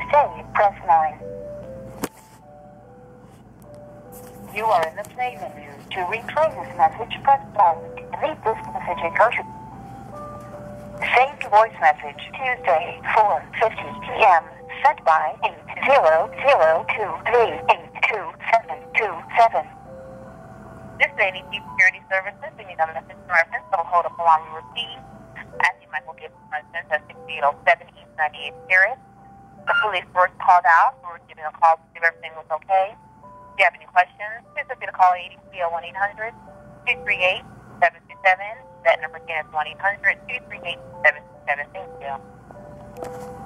stay, press 9. You are in the play menu. To replay this message, press 1. Delete this message and go to saved voice message. Tuesday, 4:50 p.m. Sent by 80023822727. This is ADT Security Services. We need a message from reference, so hold up along the receive. Asking Michael Gibson, residence at 6807 East 98th Terrace. The police were called out. We were giving a call to see if everything was okay. If you have any questions, please feel free to call ADT at 1-800-238-727. That number again is 1-800-238-727. Thank you.